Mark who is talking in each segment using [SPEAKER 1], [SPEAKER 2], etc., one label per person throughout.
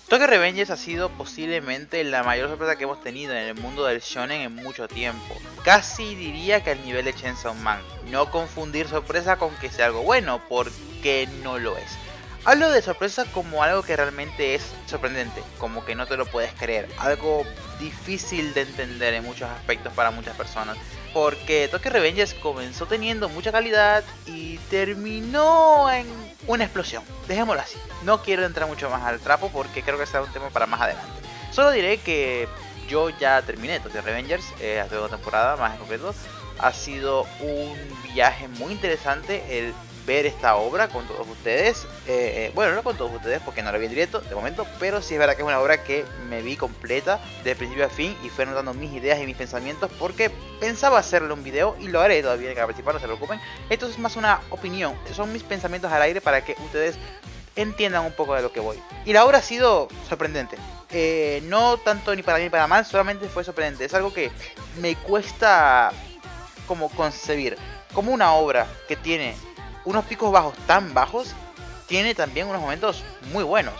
[SPEAKER 1] Tokyo Revengers ha sido posiblemente la mayor sorpresa que hemos tenido en el mundo del shonen en mucho tiempo. Casi diría que al nivel de Chainsaw Man. No confundir sorpresa con que sea algo bueno, porque no lo es. Hablo de sorpresa como algo que realmente es sorprendente, como que no te lo puedes creer, algo difícil de entender en muchos aspectos para muchas personas. Porque Tokyo Revengers comenzó teniendo mucha calidad y terminó en una explosión. Dejémoslo así. No quiero entrar mucho más al trapo porque creo que será un tema para más adelante. Solo diré que yo ya terminé Tokyo Revengers, la segunda temporada más en concreto. Ha sido un viaje muy interesante el ver esta obra con todos ustedes. Bueno, no con todos ustedes porque no la vi en directo de momento, pero sí es verdad que es una obra que me vi completa de principio a fin y fue anotando mis ideas y mis pensamientos porque pensaba hacerle un video y lo haré todavía en cada principal, no se preocupen. Esto es más una opinión, son mis pensamientos al aire para que ustedes entiendan un poco de lo que voy. Y la obra ha sido sorprendente. No tanto ni para bien ni para mal, solamente fue sorprendente. Es algo que me cuesta como concebir. Como una obra que tiene unos picos bajos tan bajos, tiene también unos momentos muy buenos.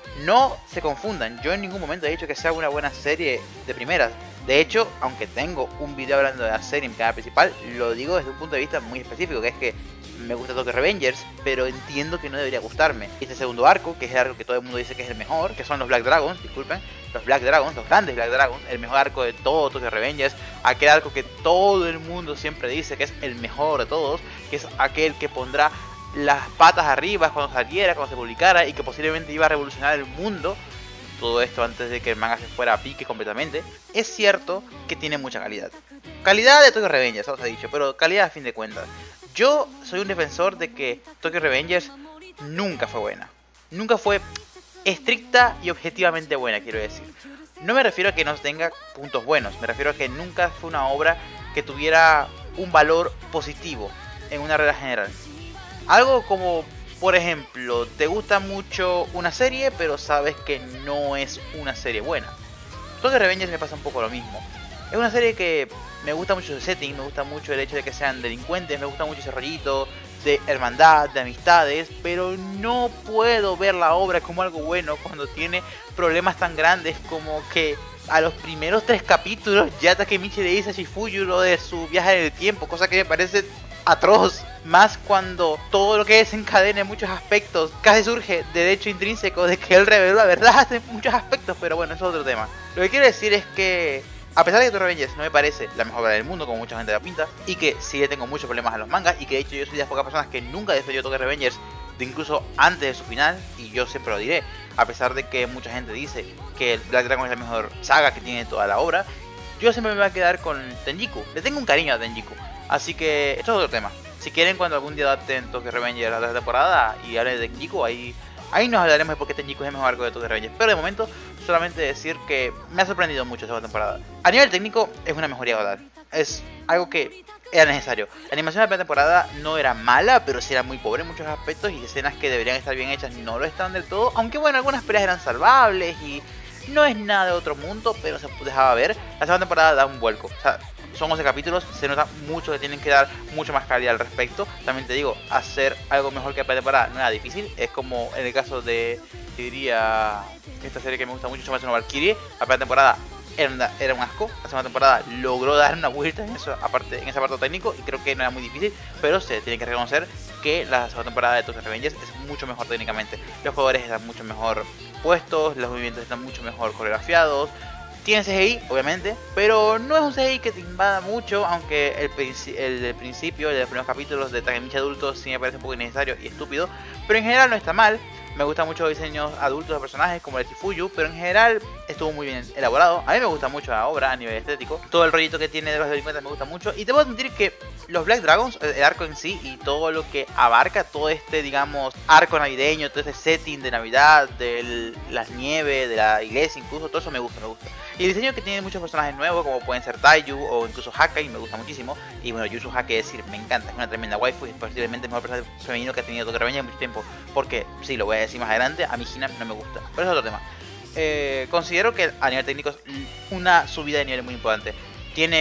[SPEAKER 1] No se confundan, yo en ningún momento he dicho que sea una buena serie de primeras. De hecho, aunque tengo un video hablando de la serie en canal principal, lo digo desde un punto de vista muy específico, que es que me gusta Tokyo Revengers, pero entiendo que no debería gustarme. Este segundo arco, que es el arco que todo el mundo dice que es el mejor, que son los Black Dragons, disculpen, los Black Dragons, los grandes Black Dragons, el mejor arco de todo Tokyo Revengers, aquel arco que todo el mundo siempre dice que es el mejor de todos, que es aquel que pondrá las patas arriba cuando saliera, cuando se publicara y que posiblemente iba a revolucionar el mundo. Todo esto antes de que el manga se fuera a pique completamente. Es cierto que tiene mucha calidad. Calidad de Tokyo Revengers, os he dicho, pero calidad a fin de cuentas. Yo soy un defensor de que Tokyo Revengers nunca fue buena. Nunca fue estricta y objetivamente buena, quiero decir. No me refiero a que no tenga puntos buenos, me refiero a que nunca fue una obra que tuviera un valor positivo en una regla general. Algo como, por ejemplo, te gusta mucho una serie, pero sabes que no es una serie buena. Tokyo Revengers me pasa un poco lo mismo. Es una serie que me gusta mucho el setting, me gusta mucho el hecho de que sean delincuentes, me gusta mucho ese rollito de hermandad, de amistades, pero no puedo ver la obra como algo bueno cuando tiene problemas tan grandes como que a los primeros 3 capítulos ya Takemichi le dice a Shifuyu lo de su viaje en el tiempo, cosa que me parece atroz, más cuando todo lo que desencadena en muchos aspectos casi surge de hecho intrínseco de que él reveló la verdad en muchos aspectos, pero bueno, eso es otro tema. Lo que quiero decir es que a pesar de que Tokyo Revengers no me parece la mejor obra del mundo, como mucha gente la pinta, y que sí le tengo muchos problemas a los mangas, y que de hecho yo soy de las pocas personas que nunca defendió Tokyo Revengers de incluso antes de su final, y yo siempre lo diré, a pesar de que mucha gente dice que Black Dragon es la mejor saga que tiene toda la obra, yo siempre me voy a quedar con Tenjiku. Le tengo un cariño a Tenjiku, así que esto es otro tema. Si quieren, cuando algún día adapten Tokyo Revengers a la temporada y hablen de Tenjiku, ahí nos hablaremos de por qué Tenjiku es el mejor arco de Tokyo Revengers. Pero de momento, solamente decir que me ha sorprendido mucho esta temporada. A nivel técnico, es una mejoría total. Es algo que era necesario. La animación de la primera temporada no era mala, pero sí era muy pobre en muchos aspectos y escenas que deberían estar bien hechas no lo estaban del todo. Aunque bueno, algunas peleas eran salvables y no es nada de otro mundo, pero se dejaba ver. La segunda temporada da un vuelco. O sea, son 11 capítulos, se nota mucho que tienen que dar mucho más calidad al respecto. También te digo, hacer algo mejor que la primera temporada no era difícil. Es como en el caso de, diría, esta serie que me gusta mucho, Shoujo no Valkyrie. La primera temporada era un asco. La segunda temporada logró dar una vuelta en eso, aparte, en ese apartado técnico, y creo que no era muy difícil, pero se tiene que reconocer que la segunda temporada de Tokyo Revengers es mucho mejor técnicamente. Los jugadores están mucho mejor puestos, los movimientos están mucho mejor coreografiados. Tiene CGI, obviamente, pero no es un CGI que te invada mucho, aunque el del principio, el de los primeros capítulos de Takemichi adulto sí me parece un poco innecesario y estúpido, pero en general no está mal. Me gustan mucho los diseños adultos de personajes como el de Shifuyu, pero en general estuvo muy bien elaborado. A mí me gusta mucho la obra a nivel estético. Todo el rollito que tiene de los delincuentes me gusta mucho. Y te puedo admitir que los Black Dragons, el arco en sí y todo lo que abarca, todo este, digamos, arco navideño, todo este setting de Navidad, de las nieves, de la iglesia incluso, todo eso me gusta. Y el diseño que tiene muchos personajes nuevos, como pueden ser Taiyu o incluso Hakai, me gusta muchísimo. Y bueno, Yuzu Hakai, decir, me encanta, es una tremenda waifu y es posiblemente el mejor personaje femenino que ha tenido Tokyo Revengers en mucho tiempo. Porque, sí, lo voy a decir más adelante, a mi Hina no me gusta, pero es otro tema. Considero que a nivel técnico es una subida de nivel muy importante. Tiene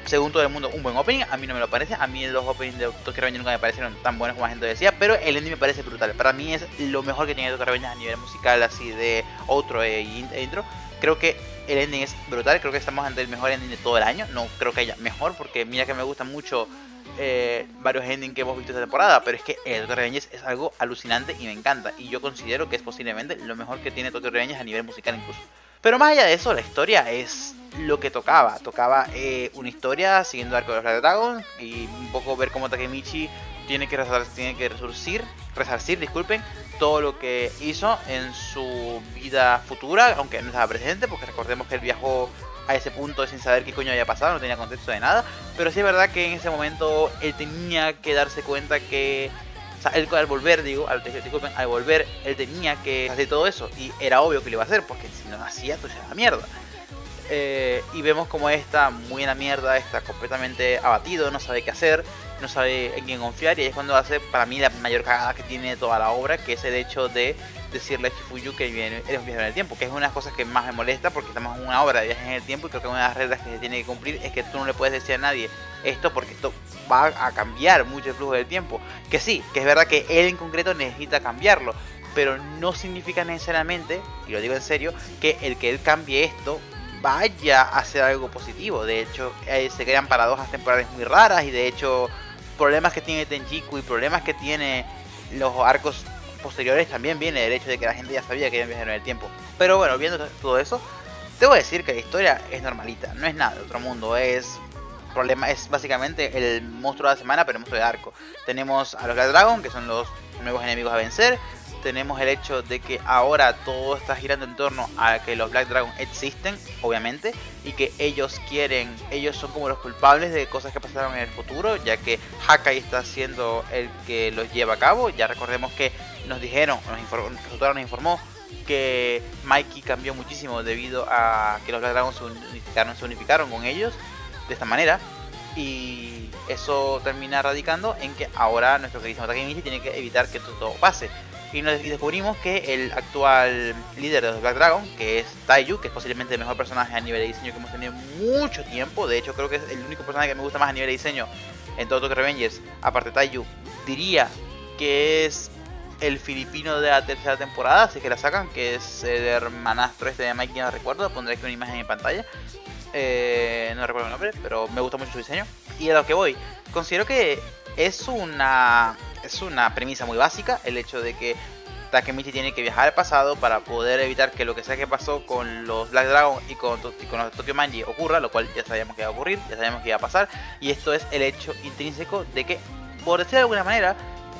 [SPEAKER 1] según todo el mundo, un buen opening. A mí no me lo parece. A mí los openings de Tokyo Revengers nunca me parecieron tan buenos como la gente decía. Pero el ending me parece brutal. Para mí es lo mejor que tiene Tokyo Revengers a nivel musical, así de outro e intro. Creo que el ending es brutal. Creo que estamos ante el mejor ending de todo el año. No creo que haya mejor, porque mira que me gustan mucho varios endings que hemos visto esta temporada. Pero es que el Tokyo Revengers es algo alucinante y me encanta. Y yo considero que es posiblemente lo mejor que tiene Tokyo Revengers a nivel musical incluso. Pero más allá de eso, la historia es lo que tocaba. Tocaba una historia siguiendo el arco de los Black Dragon y un poco ver cómo Takemichi tiene que resarcir, disculpen, todo lo que hizo en su vida futura, aunque no estaba presente, porque recordemos que él viajó a ese punto sin saber qué coño había pasado, no tenía contexto de nada. Pero sí es verdad que en ese momento él tenía que darse cuenta que... O sea, él al volver, al volver, él tenía que hacer todo eso. Y era obvio que lo iba a hacer, porque si no lo hacía, pues era la mierda. Y vemos como está muy en la mierda, está completamente abatido, no sabe qué hacer, no sabe en quién confiar. Y ahí es cuando hace, para mí, la mayor cagada que tiene toda la obra, que es el hecho de decirle a Chifuyu que eres un viajero en el tiempo. Que es una de las cosas que más me molesta, porque estamos en una obra de viajes en el tiempo. Y creo que una de las reglas que se tiene que cumplir es que tú no le puedes decir a nadie esto, porque esto va a cambiar mucho el flujo del tiempo. Que sí, que es verdad que él en concreto necesita cambiarlo, pero no significa necesariamente, y lo digo en serio, que el que él cambie esto vaya a ser algo positivo. De hecho, se crean paradojas temporales muy raras, y de hecho problemas que tiene Tenjiku y problemas que tiene los arcos posteriores también viene del hecho de que la gente ya sabía que iban a viajar en el tiempo. Pero bueno, viendo todo eso, debo decir que la historia es normalita, no es nada de otro mundo, es básicamente el monstruo de la semana, pero el monstruo de arco. Tenemos a los Black Dragon, que son los nuevos enemigos a vencer. Tenemos el hecho de que ahora todo está girando en torno a que los Black Dragon existen, obviamente, y que ellos son como los culpables de cosas que pasaron en el futuro, ya que Hakai está siendo el que los lleva a cabo. Ya recordemos que nos informó que Mikey cambió muchísimo debido a que los Black Dragon se unificaron con ellos de esta manera, y eso termina radicando en que ahora nuestro querido Takemichi tiene que evitar que todo pase. Y descubrimos que el actual líder de los Black Dragon, que es Taiyu, que es posiblemente el mejor personaje a nivel de diseño que hemos tenido mucho tiempo. De hecho, creo que es el único personaje que me gusta más a nivel de diseño en todo Tokyo Revengers, aparte de Taiyu. Diría que es el filipino de la tercera temporada, así que la sacan, que es el hermanastro este de Mikey, no recuerdo, pondré aquí una imagen en pantalla. No recuerdo el nombre, pero me gusta mucho su diseño. Y a lo que voy, considero que es una premisa muy básica, el hecho de que Takemichi tiene que viajar al pasado para poder evitar que lo que sea que pasó con los Black Dragon y con los Tokyo Manji ocurra, lo cual ya sabíamos que iba a ocurrir, ya sabíamos que iba a pasar. Y esto es el hecho intrínseco de que, por decirlo de alguna manera,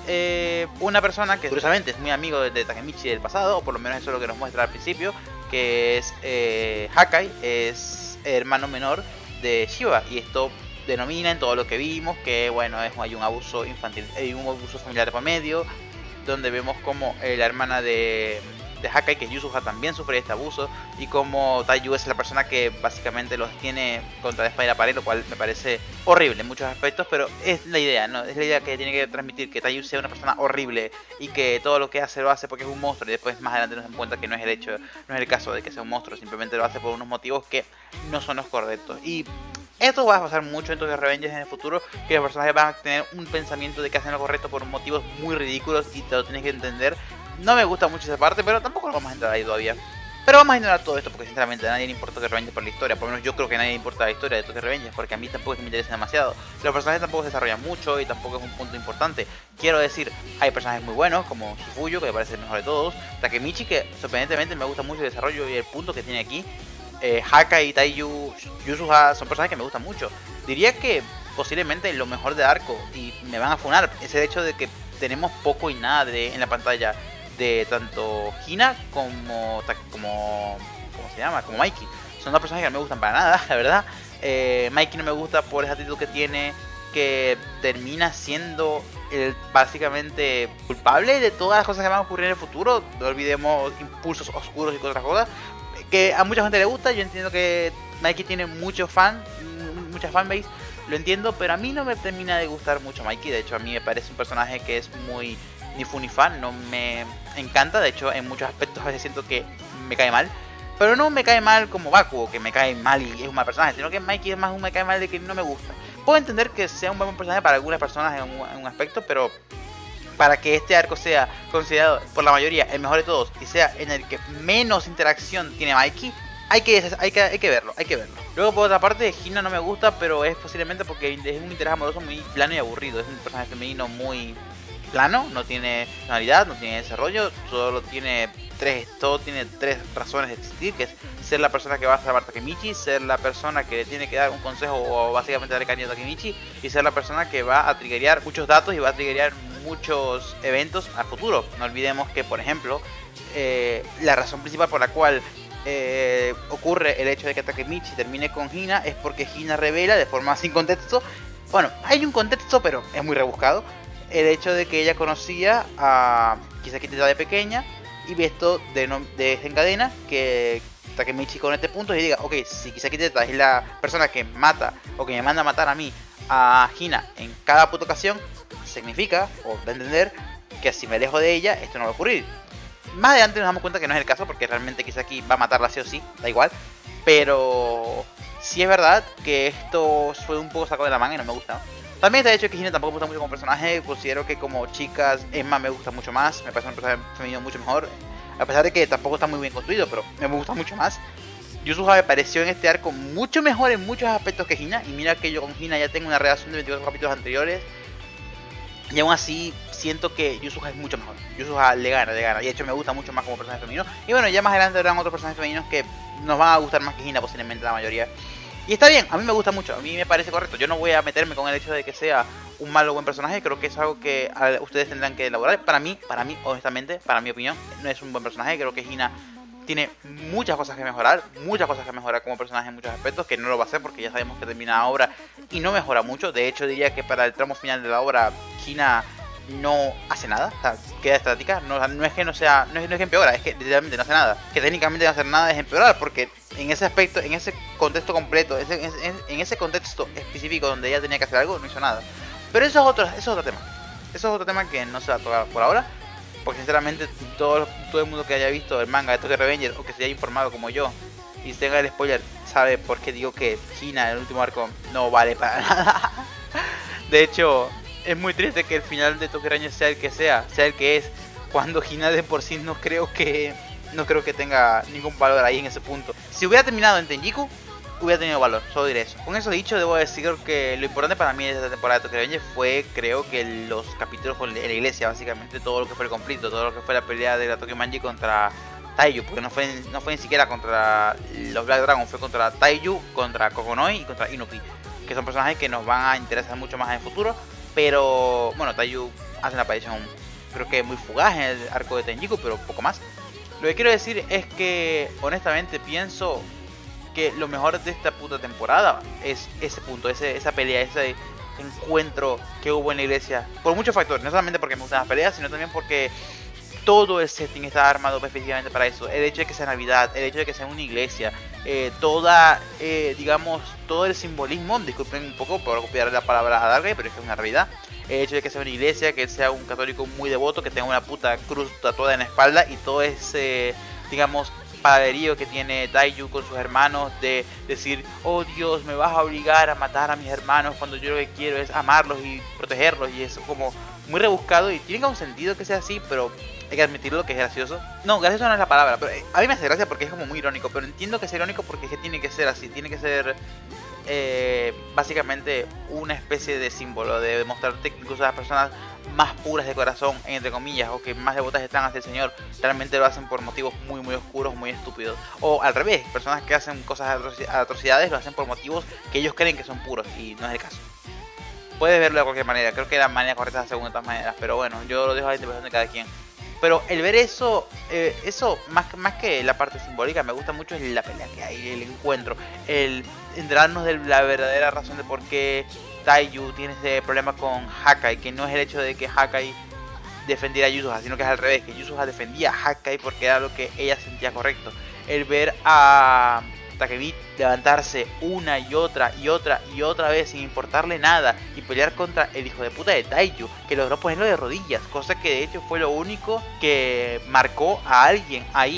[SPEAKER 1] una persona que curiosamente es muy amigo de Takemichi del pasado, o por lo menos eso es lo que nos muestra al principio, que es Hakai, es hermano menor de Shiva, y esto denomina en todo lo que vimos que bueno, hay un abuso infantil, hay un abuso familiar de por medio, donde vemos como la hermana de Hakai, que es Yusuha, también sufre este abuso, y como Taiyu es la persona que básicamente los tiene contra la espada y la pared, lo cual me parece horrible en muchos aspectos, pero es la idea, ¿no? Es la idea que tiene que transmitir, que Taiyu sea una persona horrible y que todo lo que hace lo hace porque es un monstruo, y después más adelante nos dan cuenta que no es el caso de que sea un monstruo, simplemente lo hace por unos motivos que no son los correctos. Y esto va a pasar mucho en Tokyo Revengers en el futuro, que los personajes van a tener un pensamiento de que hacen lo correcto por motivos muy ridículos y te lo tienes que entender. No me gusta mucho esa parte, pero tampoco lo vamos a entrar ahí todavía. Pero vamos a ignorar todo esto porque sinceramente a nadie le importa Tokyo Revengers por la historia. Por lo menos yo creo que a nadie le importa la historia de Tokyo Revengers, porque a mí tampoco es que me interesa demasiado. Los personajes tampoco se desarrollan mucho y tampoco es un punto importante. Quiero decir, hay personajes muy buenos como Shifuyu, que me parece el mejor de todos. Takemichi, que sorprendentemente me gusta mucho el desarrollo y el punto que tiene aquí. Hakai, Taiyu, Yusuha son personajes que me gustan mucho. Diría que posiblemente lo mejor de arco, y me van a funar, es el hecho de que tenemos poco y nada en la pantalla de tanto Hina como ¿cómo se llama? Como Mikey. Son dos personajes que no me gustan para nada, la verdad. Mikey no me gusta por esa actitud que tiene, que termina siendo básicamente culpable de todas las cosas que van a ocurrir en el futuro. No olvidemos impulsos oscuros y otras cosas que a mucha gente le gusta. Yo entiendo que Mikey tiene mucha fanbase, lo entiendo, pero a mí no me termina de gustar mucho Mikey. De hecho, a mí me parece un personaje que es muy ni fu ni fan, no me encanta. De hecho, en muchos aspectos a veces siento que me cae mal, Pero no me cae mal como Bakugo, que me cae mal y es un mal personaje, sino que Mikey es más un me cae mal de que no me gusta. Puedo entender que sea un buen personaje para algunas personas en un aspecto, pero para que este arco sea considerado por la mayoría el mejor de todos y sea en el que menos interacción tiene Mikey, hay que verlo. Luego por otra parte, Hina no me gusta, pero es posiblemente porque es un interés amoroso muy plano y aburrido. Es un personaje femenino muy plano, no tiene personalidad, no tiene desarrollo, todo tiene tres razones de existir, que es ser la persona que va a salvar a Takemichi, ser la persona que le tiene que dar un consejo o básicamente darle cariño a Takemichi, y ser la persona que va a triggerear muchos datos y va a triggerear muchos eventos a futuro. No olvidemos que, por ejemplo, la razón principal por la cual ocurre el hecho de que Takemichi termine con Hina es porque Hina revela de forma sin contexto, bueno, hay un contexto pero es muy rebuscado, el hecho de que ella conocía a Kisaki Teta de pequeña, y esto desencadena que Takemichi con este punto y diga, ok, si Kisaki Teta es la persona que mata o que me manda a matar a mí, a Hina, en cada puta ocasión, significa, o da a entender, que si me alejo de ella, esto no va a ocurrir. Más adelante nos damos cuenta que no es el caso, porque realmente Kisaki va a matarla sí o sí, da igual. Pero sí es verdad que esto fue un poco sacado de la manga y no me gusta, ¿no? También está hecho que Hina tampoco me gusta mucho como personaje. Considero que como chicas Emma me gusta mucho más. Me parece un personaje femenino mucho mejor. A pesar de que tampoco está muy bien construido, pero me gusta mucho más. Yusuha me pareció en este arco mucho mejor en muchos aspectos que Hina. Y mira que yo con Hina ya tengo una relación de 24 capítulos anteriores. Y aún así siento que Yusuha es mucho mejor. Yusuha le gana. Y de hecho me gusta mucho más como personaje femenino. Y bueno, ya más adelante habrán otros personajes femeninos que nos van a gustar más que Hina, posiblemente la mayoría. Y está bien, a mí me gusta mucho, a mí me parece correcto. Yo no voy a meterme con el hecho de que sea un malo o buen personaje. Creo que es algo que ustedes tendrán que elaborar. Para mí, honestamente, para mi opinión, no es un buen personaje. Creo que Hina tiene muchas cosas que mejorar como personaje en muchos aspectos, que no lo va a hacer porque ya sabemos que termina la obra y no mejora mucho. De hecho, diría que para el tramo final de la obra, Hina no hace nada, o sea, queda estática. No es que no sea, no es que empeora, es que literalmente no hace nada. Que técnicamente no hacer nada es empeorar, porque en ese aspecto, en ese contexto completo, en ese contexto específico donde ella tenía que hacer algo, no hizo nada. Pero eso es otro tema. Eso es otro tema que no se va a tocar por ahora, porque sinceramente todo el mundo que haya visto el manga de Tokyo Revengers o que se haya informado como yo y tenga el spoiler sabe por qué digo que Hina en el último arco no vale para nada. De hecho, es muy triste que el final de Tokyo Revengers sea el que es, cuando Hina de por sí no creo que tenga ningún valor ahí en ese punto. Si hubiera terminado en Tenjiku, hubiera tenido valor, solo diré eso. Con eso dicho, debo decir que lo importante para mí de esta temporada de Tokyo Revengers fue, creo que los capítulos en la iglesia, básicamente todo lo que fue el conflicto, todo lo que fue la pelea de la Tokyo Manji contra Taiyu, porque no fue ni siquiera contra los Black Dragon, fue contra Taiyu, contra Kokonoi y contra Inupi, que son personajes que nos van a interesar mucho más en el futuro. Pero bueno, Taiyu hace una aparición creo que muy fugaz en el arco de Tenjiku, pero poco más. Lo que quiero decir es que honestamente pienso que lo mejor de esta puta temporada es ese punto, esa pelea, ese encuentro que hubo en la iglesia, por muchos factores, no solamente porque me gustan las peleas, sino también porque todo el setting está armado específicamente para eso. El hecho de que sea Navidad, el hecho de que sea una iglesia, digamos, todo el simbolismo, disculpen un poco por copiar la palabra a Dargai, pero es que es una realidad. El hecho de que sea una iglesia, que él sea un católico muy devoto, que tenga una puta cruz tatuada en la espalda, y todo ese, digamos, padrerío que tiene Taiyu con sus hermanos de decir, oh Dios, me vas a obligar a matar a mis hermanos cuando yo lo que quiero es amarlos y protegerlos, y eso como muy rebuscado y tiene un sentido que sea así, pero hay que admitirlo que es gracioso. No, gracioso no es la palabra, pero a mí me hace gracia porque es como muy irónico, pero entiendo que sea irónico porque es que tiene que ser así, tiene que ser básicamente una especie de símbolo, de demostrarte que incluso las personas más puras de corazón, entre comillas, o que más devotas están hacia el Señor, realmente lo hacen por motivos muy muy oscuros, muy estúpidos. O al revés, personas que hacen cosas atrocidades lo hacen por motivos que ellos creen que son puros, y no es el caso. Puedes verlo de cualquier manera, creo que la manera correcta es según de todas maneras, pero bueno, yo lo dejo a la interpretación de cada quien. Pero el ver eso, más que la parte simbólica, me gusta mucho la pelea que hay, el encuentro, el enterarnos de la verdadera razón de por qué Taiyu tiene ese problema con Hakai, que no es el hecho de que Hakai defendiera a Yusuha, sino que es al revés, que Yusuha defendía a Hakai porque era lo que ella sentía correcto. El ver a Takemichi levantarse una y otra vez sin importarle nada y pelear contra el hijo de puta de Taiyu, que logró ponerlo de rodillas, cosa que de hecho fue lo único que marcó a alguien ahí.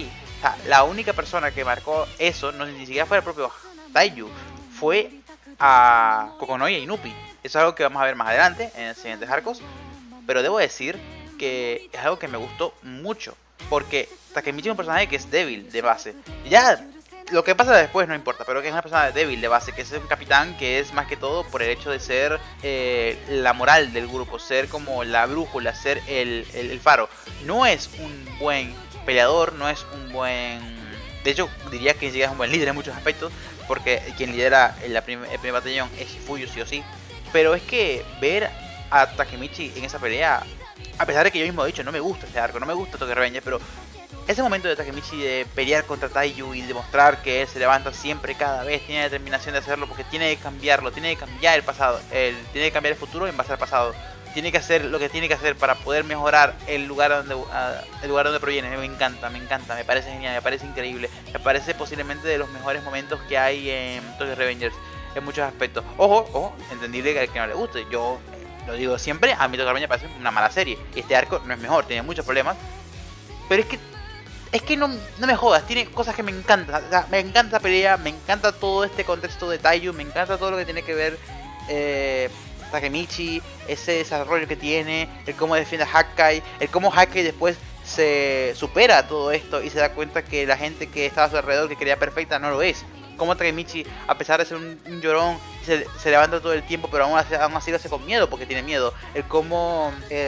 [SPEAKER 1] sea, la única persona que marcó eso, no ni siquiera fue el propio Taiyu, fue a Kokonoi e Inupi. Eso es algo que vamos a ver más adelante en los siguientes arcos. Pero debo decir que es algo que me gustó mucho. Porque Takemichi es un personaje que es débil de base. Ya lo que pasa después no importa, pero que es una persona débil de base, que es un capitán que es más que todo por el hecho de ser la moral del grupo, ser como la brújula, ser el faro. No es un buen peleador, no es un buen... De hecho, diría que ni siquiera es un buen líder en muchos aspectos, porque quien lidera el primer batallón es Hifuyu sí o sí. Pero es que ver a Takemichi en esa pelea, a pesar de que yo mismo he dicho, no me gusta este arco, no me gusta Tokyo Revenger, pero ese momento de Takemichi de pelear contra Taiyu y demostrar que él se levanta siempre, cada vez, tiene determinación de hacerlo porque tiene que cambiarlo, tiene que cambiar el pasado, tiene que cambiar el futuro en base al pasado, tiene que hacer lo que tiene que hacer para poder mejorar el lugar donde proviene. Me encanta, me parece genial, me parece increíble, me parece posiblemente de los mejores momentos que hay en Tokyo Revengers en muchos aspectos. Ojo, entendible que al que no le guste, yo lo digo siempre, a mí Tokyo Revengers me parece una mala serie, y este arco no es mejor, tiene muchos problemas, pero es que no me jodas, tiene cosas que me encantan. O sea, me encanta la pelea, me encanta todo este contexto de Taiyu, me encanta todo lo que tiene que ver Takemichi, ese desarrollo que tiene, el cómo defiende a Hakkai, el cómo Hakkai después se supera todo esto y se da cuenta que la gente que estaba a su alrededor, que quería perfecta, no lo es. Como Takemichi, a pesar de ser un llorón, se levanta todo el tiempo, pero aún así lo hace con miedo porque tiene miedo. El cómo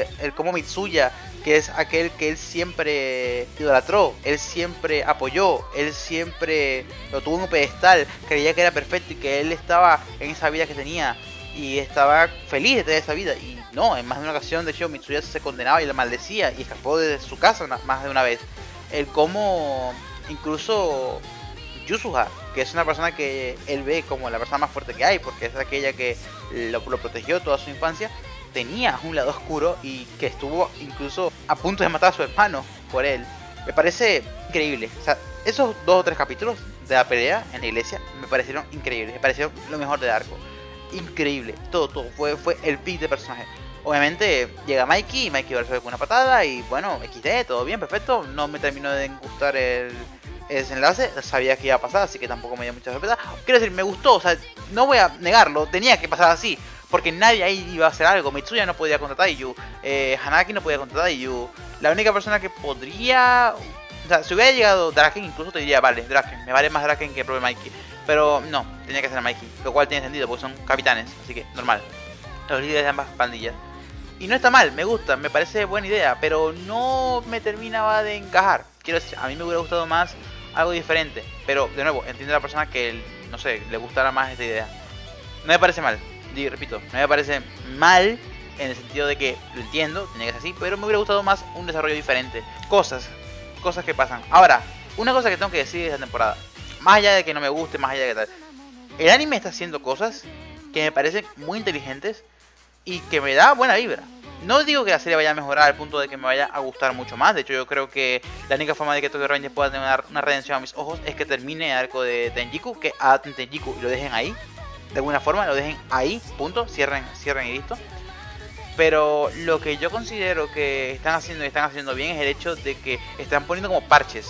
[SPEAKER 1] Mitsuya, que es aquel que él siempre idolatró, él siempre apoyó, él siempre lo tuvo en un pedestal, creía que era perfecto y que él estaba en esa vida que tenía y estaba feliz de tener esa vida. Y no, en más de una ocasión, de hecho, Mitsuya se condenaba y le maldecía y escapó de su casa más de una vez. El cómo incluso Yusuha, que es una persona que él ve como la persona más fuerte que hay, porque es aquella que lo protegió toda su infancia, tenía un lado oscuro y que estuvo incluso a punto de matar a su hermano por él. Me parece increíble. O sea, esos 2 o 3 capítulos de la pelea en la iglesia me parecieron increíbles, me parecieron lo mejor del arco. Increíble, todo, fue el pick de personaje. Obviamente llega Mikey y Mikey va a resolver con una patada y bueno, XD, todo bien, perfecto. No me terminó de gustar el desenlace, sabía que iba a pasar, así que tampoco me dio mucha sorpresa. Quiero decir, me gustó, o sea, no voy a negarlo, tenía que pasar así, porque nadie ahí iba a hacer algo. Mitsuya no podía contra Taiyu, Hanaki no podía contra Taiyu. La única persona que podría... O sea, si hubiera llegado Draken, incluso te diría, vale, Draken, me vale más Draken que el propio Mikey. Pero no, tenía que ser Mikey, lo cual tiene sentido, porque son capitanes, así que normal. Los líderes de ambas pandillas. Y no está mal, me gusta, me parece buena idea, pero no me terminaba de encajar. Quiero decir, a mí me hubiera gustado más algo diferente, pero de nuevo, entiendo a la persona que, no sé, le gustara más esta idea. No me parece mal, repito, no me parece mal en el sentido de que lo entiendo, tenía que ser así, pero me hubiera gustado más un desarrollo diferente. Cosas que pasan. Ahora, una cosa que tengo que decir de esta temporada, más allá de que no me guste, más allá de que tal, el anime está haciendo cosas que me parecen muy inteligentes y que me da buena vibra. No digo que la serie vaya a mejorar al punto de que me vaya a gustar mucho más. De hecho, yo creo que la única forma de que Tokyo Revengers pueda tener una redención a mis ojos es que termine el arco de Tenjiku, que adapten Tenjiku y lo dejen ahí. De alguna forma, lo dejen ahí, punto, cierren y listo. Pero lo que yo considero que están haciendo bien es el hecho de que están poniendo como parches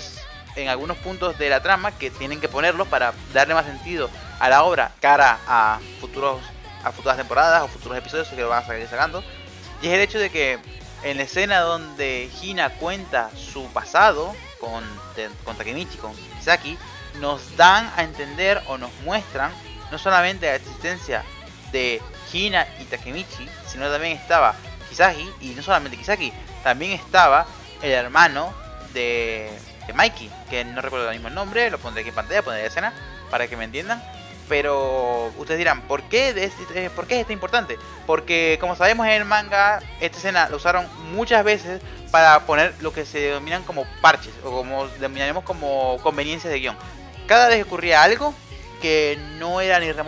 [SPEAKER 1] en algunos puntos de la trama que tienen que ponerlos para darle más sentido a la obra cara a futuras temporadas o futuros episodios que lo van a seguir sacando. Y es el hecho de que en la escena donde Hina cuenta su pasado con Takemichi, con Kisaki, nos dan a entender o nos muestran no solamente la existencia de Hina y Takemichi, sino también estaba Kisaki, y no solamente Kisaki, también estaba el hermano de Mikey, que no recuerdo el mismo nombre, lo pondré aquí en pantalla, pondré la escena para que me entiendan. Pero ustedes dirán, ¿por qué es esto importante? Porque como sabemos en el manga, esta escena la usaron muchas veces para poner lo que se denominan como parches, o como denominaremos como conveniencias de guión. Cada vez que ocurría algo que no era ni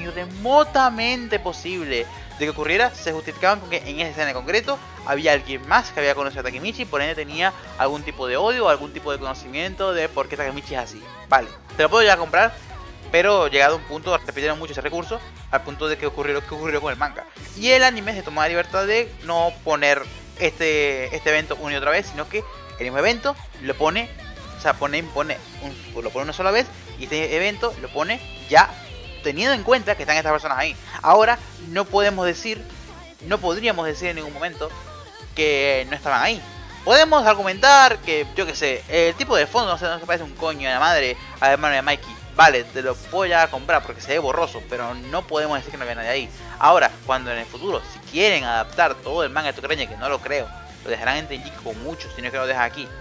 [SPEAKER 1] remotamente posible de que ocurriera, se justificaban con que en esa escena en concreto había alguien más que había conocido a Takemichi, por ende tenía algún tipo de odio o algún tipo de conocimiento de por qué Takemichi es así. Vale, te lo puedo ya comprar, pero llegado a un punto repitieron mucho ese recurso, al punto de que ocurrió lo que ocurrió con el manga. Y el anime se tomó la libertad de no poner este evento una y otra vez, sino que el mismo evento lo pone O sea, lo pone una sola vez y este evento lo pone ya teniendo en cuenta que están estas personas ahí. Ahora no podríamos decir en ningún momento que no estaban ahí. Podemos argumentar que, yo que sé, el tipo de fondo no se parece un coño de la madre al hermano de Mikey. Vale, te lo puedo ya comprar porque se ve borroso, pero no podemos decir que no había nadie ahí. Ahora, cuando en el futuro, si quieren adaptar todo el manga de Tokyo Revengers, que no lo creo, lo dejarán en Tenjiku con muchos, si no es que lo dejan aquí.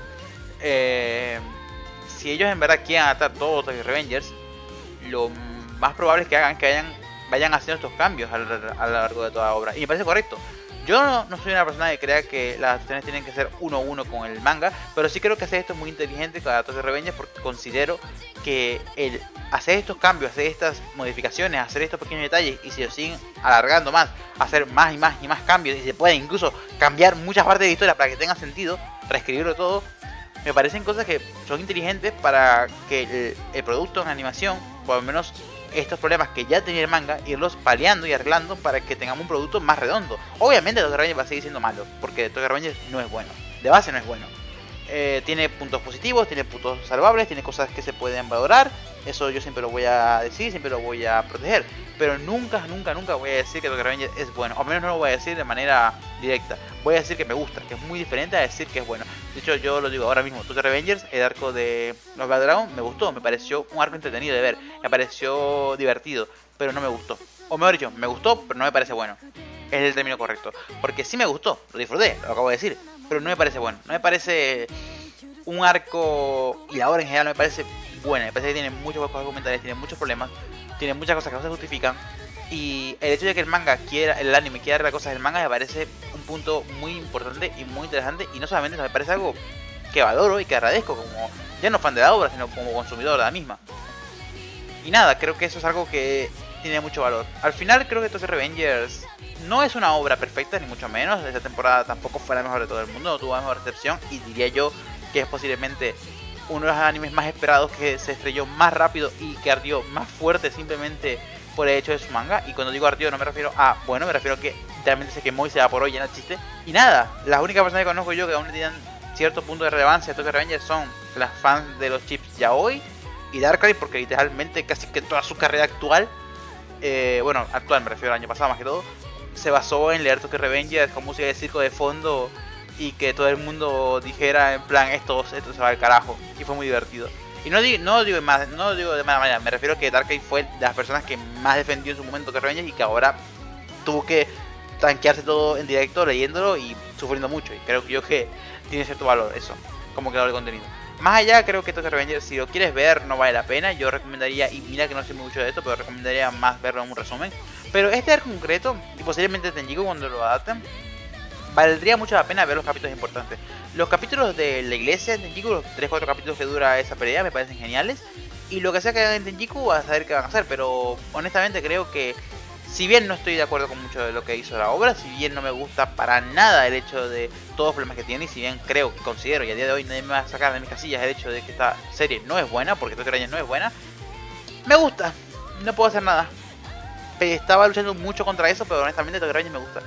[SPEAKER 1] Si ellos en verdad quieren adaptar todo Tokyo Revengers, lo más probable es que vayan haciendo estos cambios a lo largo de toda la obra. Y me parece correcto. Yo no soy una persona que crea que las adaptaciones tienen que ser uno a uno con el manga, pero sí creo que hacer esto es muy inteligente con Tokyo Revengers, porque considero que el hacer estos cambios, hacer estas modificaciones, hacer estos pequeños detalles y si lo siguen alargando más, hacer más y más y más cambios y se pueden incluso cambiar muchas partes de la historia para que tenga sentido, reescribirlo todo, me parecen cosas que son inteligentes para que el producto en animación, por lo menos estos problemas que ya tenía el manga, irlos paliando y arreglando para que tengamos un producto más redondo. Obviamente Tokyo Revengers va a seguir siendo malo, porque Tokyo Revengers no es bueno, de base no es bueno. Tiene puntos positivos, tiene puntos salvables, tiene cosas que se pueden valorar. Eso yo siempre lo voy a decir, siempre lo voy a proteger. Pero nunca voy a decir que Tokyo Revengers es bueno. O al menos no lo voy a decir de manera directa. Voy a decir que me gusta, que es muy diferente a decir que es bueno. De hecho, yo lo digo ahora mismo. Tokyo Revengers, el arco de los Black Dragon, me gustó. Me pareció un arco entretenido de ver. Me pareció divertido, pero no me gustó. O mejor dicho, me gustó, pero no me parece bueno. Es el término correcto. Porque sí me gustó, lo disfruté, lo acabo de decir. Pero no me parece bueno. No me parece un arco, y la obra en general no me parece buena. Me parece que tiene muchos huecos argumentales, tiene muchos problemas, tiene muchas cosas que no se justifican. Y el hecho de que el anime quiera arreglar cosas del manga me parece un punto muy importante y muy interesante. Y no solamente eso, me parece algo que valoro y que agradezco como ya no fan de la obra, sino como consumidor de la misma. Y nada, creo que eso es algo que tiene mucho valor. Al final creo que Tokyo Revengers no es una obra perfecta, ni mucho menos. Esta temporada tampoco fue la mejor de todo el mundo, no tuvo la mejor recepción. Y diría yo que es posiblemente uno de los animes más esperados, que se estrelló más rápido y que ardió más fuerte simplemente por el hecho de su manga. Y cuando digo ardió no me refiero a, bueno, me refiero a que realmente se quemó y se evaporó y ya no existe. Y nada, las únicas personas que conozco yo que aún le tienen cierto punto de relevancia a Tokyo Revengers son las fans de los chips yaoi y Darkrai, porque literalmente casi que toda su carrera actual, bueno, actual me refiero al año pasado más que todo, se basó en leer Tokyo Revengers con música de circo de fondo y que todo el mundo dijera en plan esto se va al carajo, y fue muy divertido. Y no digo de mala manera, me refiero a que Darkrai fue de las personas que más defendió en su momento Tokyo Revengers y que ahora tuvo que tanquearse todo en directo leyéndolo y sufriendo mucho, y creo que tiene cierto valor eso como creador de contenido. Más allá, creo que Tokyo Revengers, si lo quieres ver, no vale la pena. Yo recomendaría, y mira que no sé mucho de esto, pero recomendaría más verlo en un resumen. Pero este arco concreto, y posiblemente Tenjiku cuando lo adapten, valdría mucho la pena ver los capítulos importantes. Los capítulos de la iglesia de Tenjiku, los 3-4 capítulos que dura esa pelea, me parecen geniales. Y lo que sea que hagan en Tenjiku, a saber qué van a hacer. Pero honestamente creo que, si bien no estoy de acuerdo con mucho de lo que hizo la obra, si bien no me gusta para nada el hecho de todos los problemas que tiene, y si bien creo, considero, y a día de hoy nadie me va a sacar de mis casillas el hecho de que esta serie no es buena, porque Tokyo Revengers no es buena, me gusta, no puedo hacer nada. Estaba luchando mucho contra eso, pero honestamente Tokyo Revengers me gusta.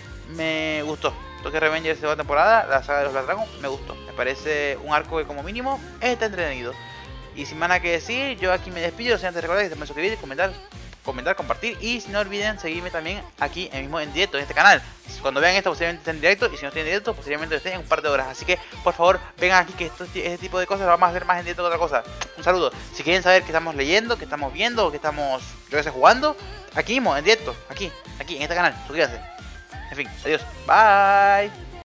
[SPEAKER 1] Me gustó. Tokyo Revengers segunda temporada, la saga de los Black Dragon, me gustó. Me parece un arco que como mínimo está entretenido. Y sin más nada que decir, yo aquí me despido. Si antes recordar que se me suscribir y comentar, compartir, y si no olviden seguirme también aquí mismo en directo en este canal. Cuando vean esto posiblemente esté en directo, y si no esté en directo posiblemente esté en un par de horas, así que por favor vengan aquí, que este tipo de cosas lo vamos a hacer más en directo que otra cosa. Un saludo. Si quieren saber qué estamos leyendo, qué estamos viendo, o qué estamos, yo que sé, jugando, aquí mismo en directo, aquí en este canal, suscríbanse. En fin, adiós, bye.